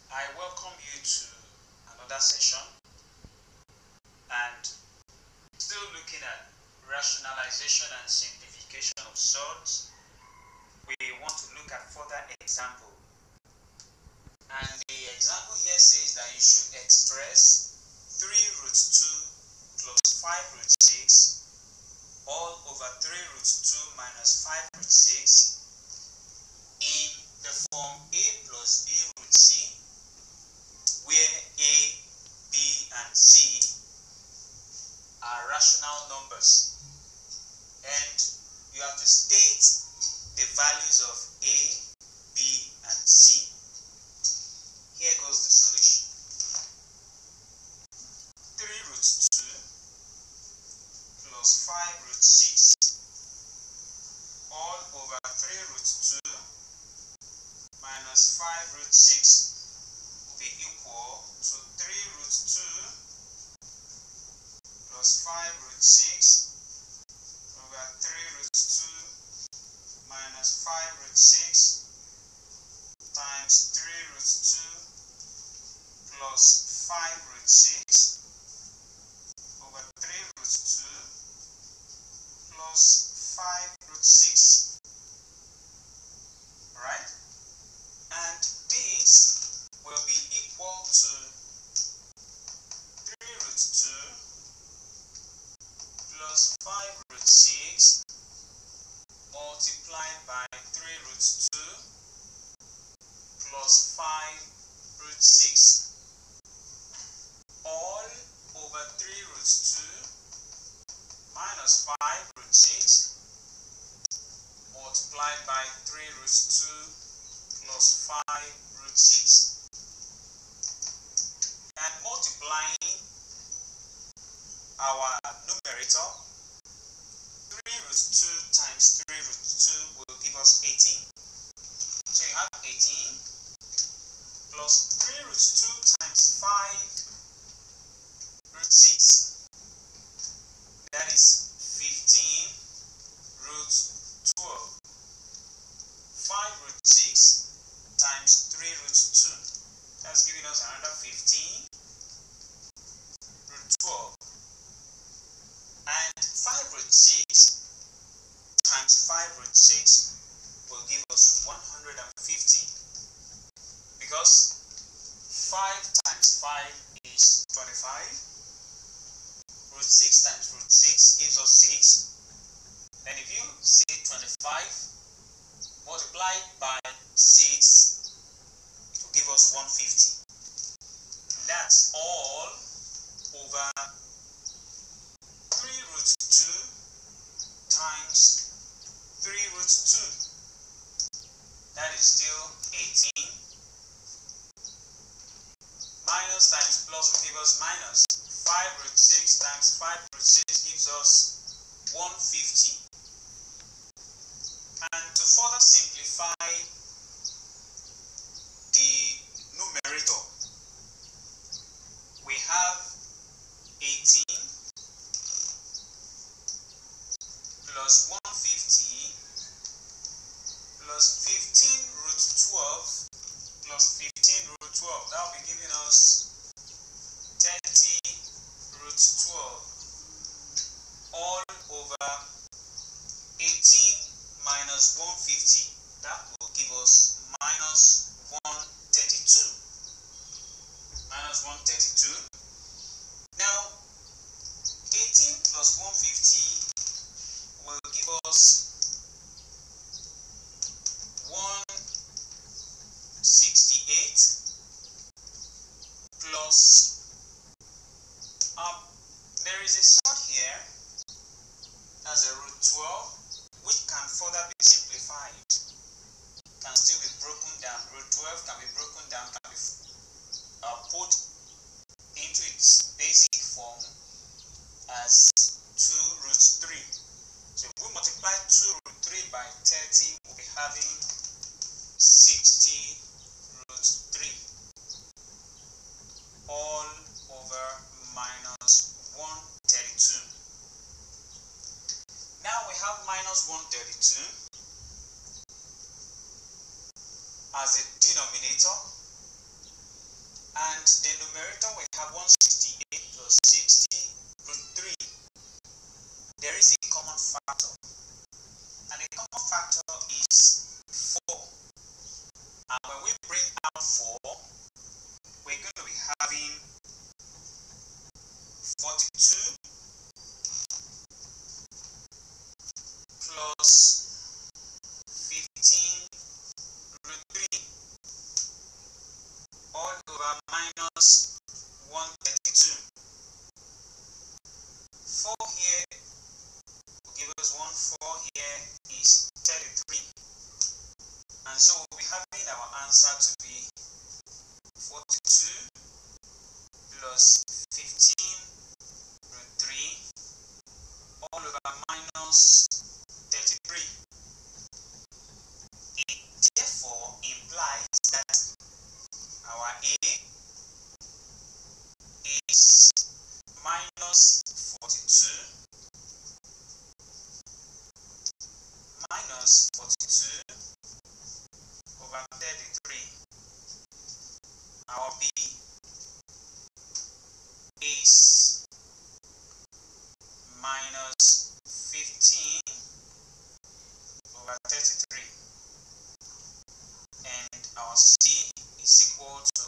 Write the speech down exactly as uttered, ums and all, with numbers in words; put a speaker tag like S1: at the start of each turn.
S1: I welcome you to another session, and still looking at rationalization and simplification of sorts. We want to look at further example, and the example here says that you should express three root two plus five root six all over three root two minus five root six in the form a plus b root c, where a, b, and c are rational numbers, and you have to state the values of a, b, and c. Here goes the solution. three root two plus five root six all over three root two minus five root six will be equal to three root two plus five root six over three root two minus five root six times three root two plus five root six over three root two plus five root six. Right? And this will be equal to three root two plus five root six multiplied by three root two plus five root six all over three root two minus five root six multiplied by three root two plus five root six. And multiplying our numerator, three root two times three root two will give us eighteen. So you have eighteen plus three root two times five root six. That is fifteen root twelve. five root six times three root two. That's giving us another fifteen root twelve. And five root six times five root six will give us one hundred fifty. Because five times five is twenty-five. Root six times root six gives us six. Then if you say twenty-five multiplied by six, it will give us one hundred fifty. That's all over three root two times three root two. That is still eighteen. Minus times plus will give us minus. five root six times five root six gives us one hundred fifty. And to further simplify the numerator, we have eighteen plus one hundred fifty plus fifteen root twelve plus fifteen root twelve. That will be giving us thirty root twelve all over eighteen minus one hundred fifty. That will give us minus one hundred thirty-two. Minus one hundred thirty-two. Now, eighteen plus one hundred fifty will give us one hundred sixty-eight plus um, there is a sort here as a root twelve, which can further be simplified, can still be broken down. Root twelve can be broken down, can be uh, put into its basic form as two root three. So if we multiply two root three by thirty, we'll be having sixty root three all over minus one hundred thirty-two. Now we have minus one hundred thirty-two as a denominator, have one hundred sixty-eight plus sixty root three. There is a common factor, and the common factor is four. And when we bring out four, we're going to be having forty-two plus fifteen root three all over minus one hundred thirty-two. four here will give us one, four here is thirty-three. And so we'll be having our answer to be forty-two plus fifteen root three all over minus thirty-three. It therefore implies that our A is minus forty-two minus forty-two over thirty-three. Our B is minus fifteen over thirty-three, and our C is equal